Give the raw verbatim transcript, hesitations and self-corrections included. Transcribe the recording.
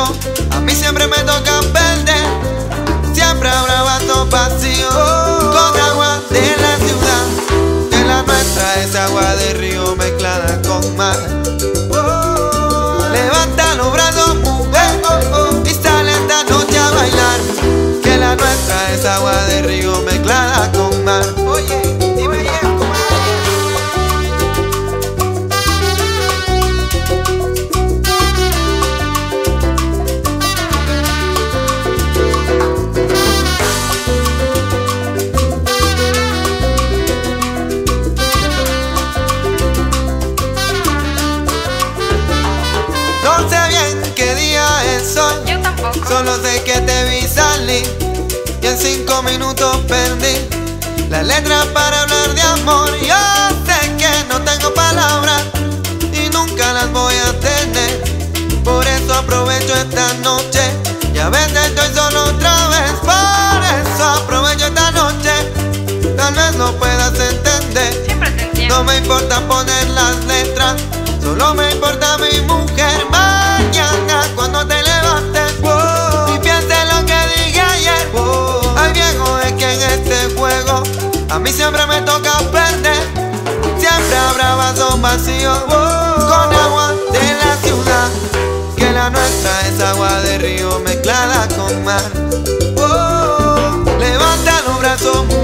juego, a mí siempre me toca perder. Siempre habrá vasos vacíos con agua de la ciudad, que la nuestra es agua de río mezclada con mar. Levanta los brazos, mujer, y sale esta noche a bailar, que la nuestra es agua de río mezclada con mar. Oye, dime bien, no sé bien qué día es hoy. Yo tampoco. Solo sé que te vi salir y en cinco minutos perdí la letra para hablar de amor. Yo sé que no tengo palabras y nunca las voy a tener, por eso aprovecho esta noche y a veces estoy solo otra vez. Por eso aprovecho esta noche, tal vez no puedas entender. Siempre te entiendo. No me importa poner las letras, solo me importa mi mujer. Mañana cuando te levantes, wow, y pienses lo que dije ayer, wow. Ay viejo, es que en este juego a mí siempre me toca perder. Siempre habrá vasos vacíos, wow, con agua de la ciudad, que la nuestra es agua de río mezclada con mar. Wow, levanta los brazos,